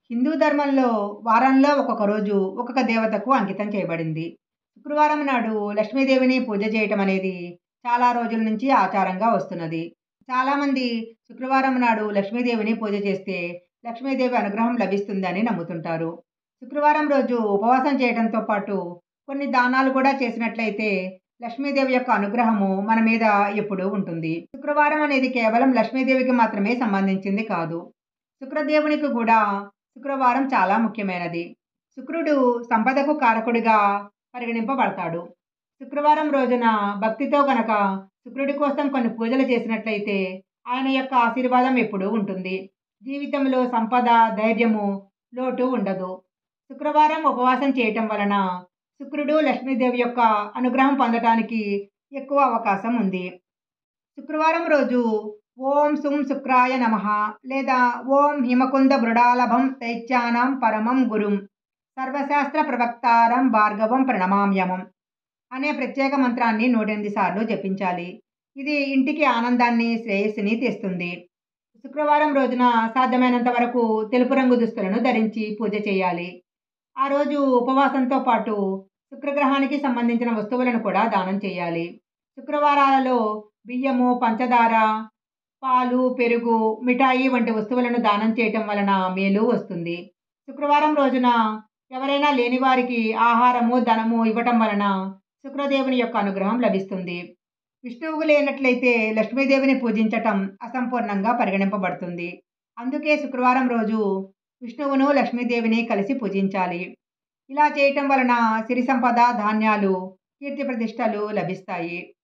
హిందూ ధర్మంలో వారంలో ఒక్కొక్క రోజు ఒక్కొక్క దేవతకు అంకితం చేయబడింది. శుక్రవారం నాడు లక్ష్మీదేవిని పూజ చేయటం అనేది చాలా రోజుల నుంచి ఆచారంగా వస్తున్నది. చాలామంది శుక్రవారం నాడు లక్ష్మీదేవిని పూజ చేస్తే లక్ష్మీదేవి అనుగ్రహం లభిస్తుందని నమ్ముతుంటారు. శుక్రవారం రోజు ఉపవాసం చేయడంతో పాటు కొన్ని దానాలు కూడా చేసినట్లయితే లక్ష్మీదేవి యొక్క అనుగ్రహము మన మీద ఎప్పుడూ ఉంటుంది. శుక్రవారం అనేది కేవలం లక్ష్మీదేవికి మాత్రమే సంబంధించింది కాదు. శుక్రదేవునికి కూడా శుక్రవారం చాలా ముఖ్యమైనది. శుక్రుడు సంపదకు కారకుడిగా పరిగణింపబడతాడు. శుక్రవారం రోజున భక్తితో గనక శుక్రుడి కోసం కొన్ని పూజలు చేసినట్లయితే ఆయన యొక్క ఆశీర్వాదం ఎప్పుడూ ఉంటుంది. జీవితంలో సంపద, ధైర్యము, లోటు ఉండదు. శుక్రవారం ఉపవాసం చేయటం వలన శుక్రుడు, లక్ష్మీదేవి యొక్క అనుగ్రహం పొందటానికి ఎక్కువ అవకాశం ఉంది. శుక్రవారం రోజు ఓం సుం శుక్రాయ నమః లేదా ఓం హిమకుంద మృడాలభం దైత్యానాం పరమం గురుం సర్వశాస్త్ర ప్రవక్తారం భార్గవం ప్రణమామ్యమం అనే ప్రత్యేక మంత్రాన్ని 108 సార్లు జపించాలి. ఇది ఇంటికి ఆనందాన్ని, శ్రేయస్సుని తెస్తుంది. శుక్రవారం రోజున సాధ్యమైనంత వరకు తెలుపు రంగు దుస్తులను ధరించి పూజ చేయాలి. ఆ రోజు ఉపవాసంతో పాటు శుక్రగ్రహానికి సంబంధించిన వస్తువులను కూడా దానం చేయాలి. శుక్రవారాలలో బియ్యము, పంచదార, పాలు, పెరుగు, మిఠాయి వంటి వస్తువులను దానం చేయటం వలన మేలు వస్తుంది. శుక్రవారం రోజున ఎవరైనా లేని వారికి ఆహారము, ధనము ఇవ్వటం వలన శుక్రదేవుని యొక్క అనుగ్రహం లభిస్తుంది. విష్ణువుకు లేనట్లయితే లక్ష్మీదేవిని పూజించటం అసంపూర్ణంగా పరిగణింపబడుతుంది. అందుకే శుక్రవారం రోజు విష్ణువును, లక్ష్మీదేవిని కలిసి పూజించాలి. ఇలా చేయటం వలన సిరి సంపద, ధాన్యాలు, కీర్తి ప్రతిష్టలు లభిస్తాయి.